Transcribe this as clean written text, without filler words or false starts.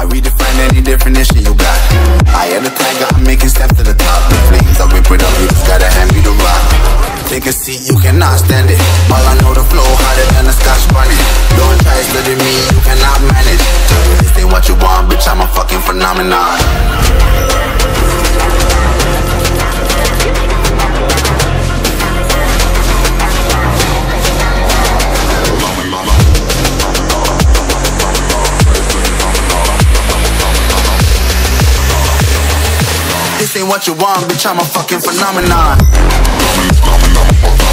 redefine any definition you got. I am the tiger, I'm making steps to the top. The flames, I whip it up, you just gotta hand me the rock. Take a seat, you cannot stand it. All I know, the flow harder than a Scotch bonnet. Don't try studying me, you cannot manage. This ain't what you want, bitch, I'm a fucking phenomenon. This ain't what you want, bitch, I'm a fucking phenomenon.